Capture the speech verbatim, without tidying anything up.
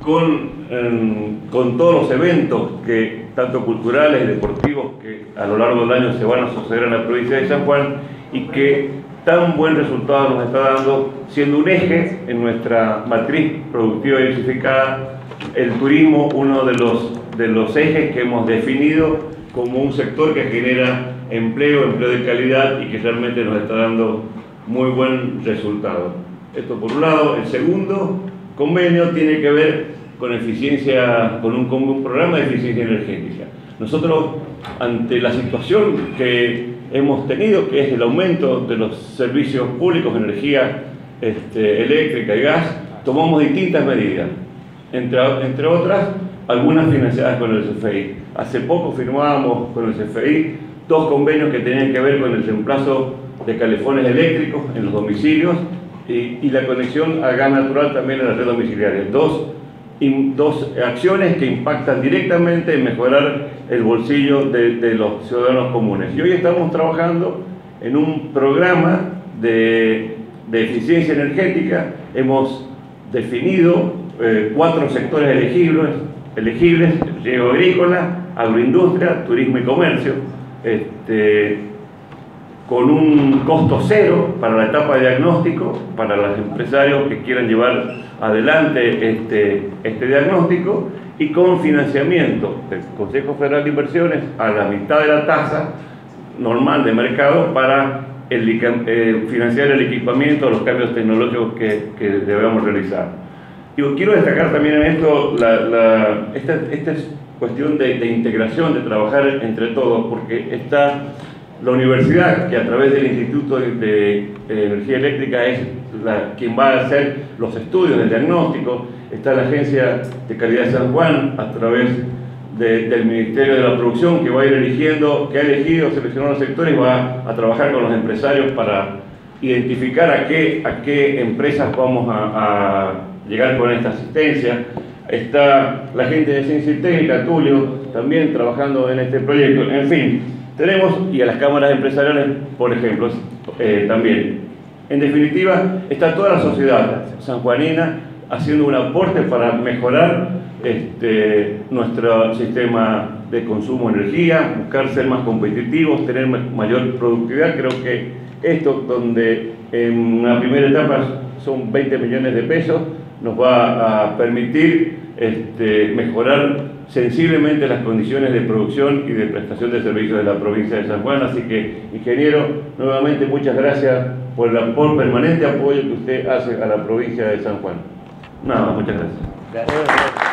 con, eh, con todos los eventos, que, tanto culturales y deportivos, que a lo largo del año se van a suceder en la provincia de San Juan, y que tan buen resultado nos está dando, siendo un eje en nuestra matriz productiva diversificada, el turismo, uno de los, de los ejes que hemos definido como un sector que genera empleo, empleo de calidad y que realmente nos está dando muy buen resultado. Esto por un lado. El segundo convenio tiene que ver con eficiencia, con un, con un programa de eficiencia energética. Nosotros, ante la situación que hemos tenido, que es el aumento de los servicios públicos de energía este, eléctrica y gas, tomamos distintas medidas, entre, entre otras, algunas financiadas con el C F I. Hace poco firmábamos con el C F I dos convenios que tenían que ver con el reemplazo de calefones eléctricos en los domicilios y, y la conexión a gas natural también en la red domiciliaria. Dos, in, dos acciones que impactan directamente en mejorar el bolsillo de, de los ciudadanos comunes. Y hoy estamos trabajando en un programa de, de eficiencia energética. Hemos definido eh, cuatro sectores elegibles, elegibles: riego agrícola, agroindustria, turismo y comercio, este, con un costo cero para la etapa de diagnóstico, para los empresarios que quieran llevar adelante este, este diagnóstico, y con financiamiento del Consejo Federal de Inversiones a la mitad de la tasa normal de mercado para el, eh, financiar el equipamiento, los cambios tecnológicos que, que debemos realizar. Y quiero destacar también en esto la, la, esta, esta es cuestión de, de integración, de trabajar entre todos, porque está la universidad, que a través del Instituto de, de, de Energía Eléctrica es la, quien va a hacer los estudios del diagnóstico. Está la Agencia de Calidad de San Juan, a través de, del Ministerio de la Producción, que va a ir eligiendo, que ha elegido, seleccionado los sectores y va a trabajar con los empresarios para identificar a qué, a qué empresas vamos a, a llegar con esta asistencia. Está la gente de Ciencia y Técnica, Tulio, también trabajando en este proyecto. En fin, tenemos, y a las cámaras empresariales, por ejemplo, eh, también. En definitiva, está toda la sociedad sanjuanina haciendo un aporte para mejorar este, nuestro sistema de consumo de energía, buscar ser más competitivos, tener mayor productividad. Creo que esto, donde en una primera etapa son veinte millones de pesos, nos va a permitir este, mejorar sensiblemente las condiciones de producción y de prestación de servicios de la provincia de San Juan. Así que, ingeniero, nuevamente muchas gracias por el por permanente apoyo que usted hace a la provincia de San Juan. Nada, muchas gracias. Gracias.